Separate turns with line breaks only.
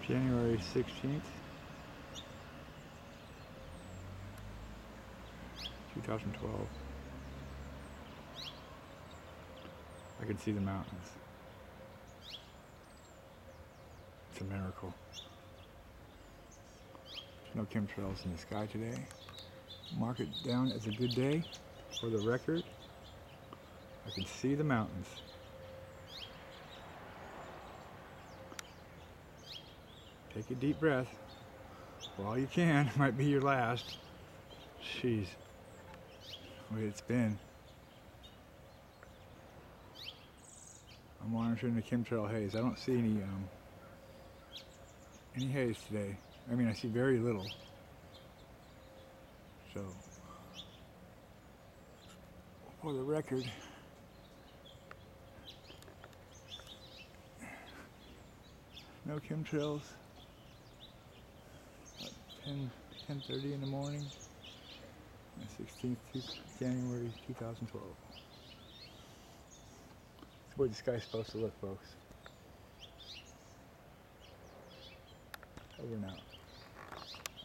January 16th, 2012. I can see the mountains. It's a miracle. There's no chemtrails in the sky today. Mark it down as a good day. For the record, I can see the mountains. Take a deep breath while you can. It might be your last. Jeez, the way it's been. I'm monitoring the chemtrail haze. I don't see any haze today. I mean, I see very little. So, for the record, no chemtrails. 10:30 in the morning, the 16th January 2012. That's the way the sky's supposed to look, folks. Over and out.